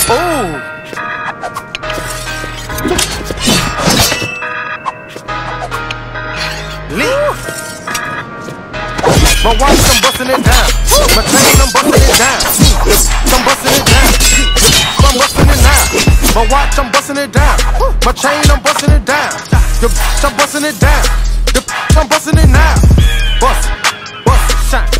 Ooh. Lee. My watch, I'm busting it down. My chain, I'm busting it down. I'm busting it down. I'm busting it now. My watch, I'm busting it down. My chain, I'm busting it down. Your bitch, I'm busting it down. Your bitch, I'm busting it now. Bust, shine.